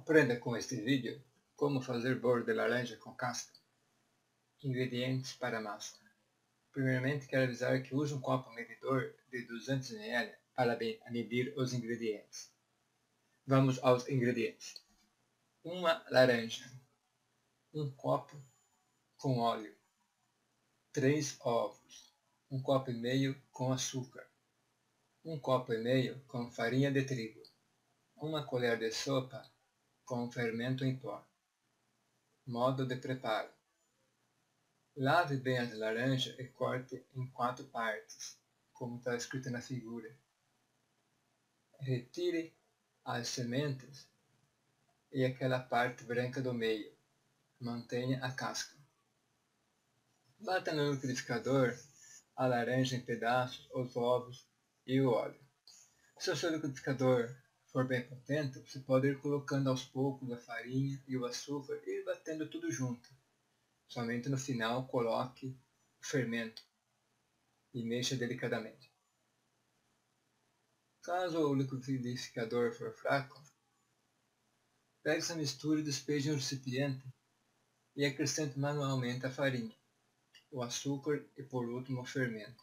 Aprenda com este vídeo como fazer bolo de laranja com casca. Ingredientes para a massa. Primeiramente, quero avisar que use um copo medidor de 200 ml para medir os ingredientes. Vamos aos ingredientes. Uma laranja, um copo com óleo, 3 ovos, um copo e meio com açúcar, um copo e meio com farinha de trigo, uma colher de sopa com fermento em pó. Modo de preparo. Lave bem as laranjas e corte em 4 partes, como está escrito na figura. Retire as sementes e aquela parte branca do meio. Mantenha a casca. Bata no liquidificador a laranja em pedaços, os ovos e o óleo. Se o seu liquidificador for bem potente, você pode ir colocando aos poucos a farinha e o açúcar e ir batendo tudo junto. Somente no final coloque o fermento e mexa delicadamente. Caso o liquidificador for fraco, pegue essa mistura e despeje em um recipiente e acrescente manualmente a farinha, o açúcar e por último o fermento.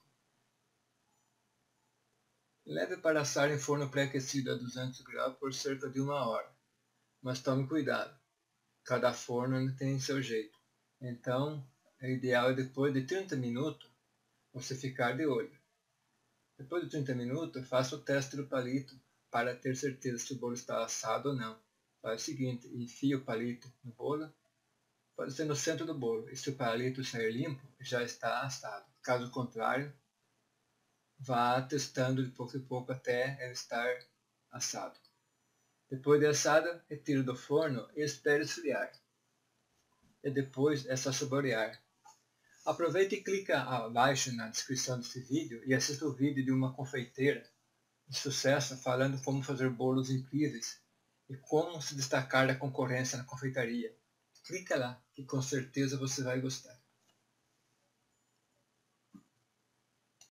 Leve para assar em forno pré-aquecido a 200 graus por cerca de 1 hora, mas tome cuidado, cada forno tem seu jeito. Então, o ideal é depois de 30 minutos você ficar de olho. Depois de 30 minutos, faça o teste do palito para ter certeza se o bolo está assado ou não. Faz o seguinte, enfie o palito no bolo, pode ser no centro do bolo, e se o palito sair limpo, já está assado. Caso contrário, vá testando de pouco em pouco até ele estar assado. Depois de assado, retire do forno e espere esfriar. E depois é só saborear. Aproveite e clica abaixo na descrição desse vídeo e assista o vídeo de uma confeiteira de sucesso falando como fazer bolos incríveis e como se destacar da concorrência na confeitaria. Clica lá que com certeza você vai gostar.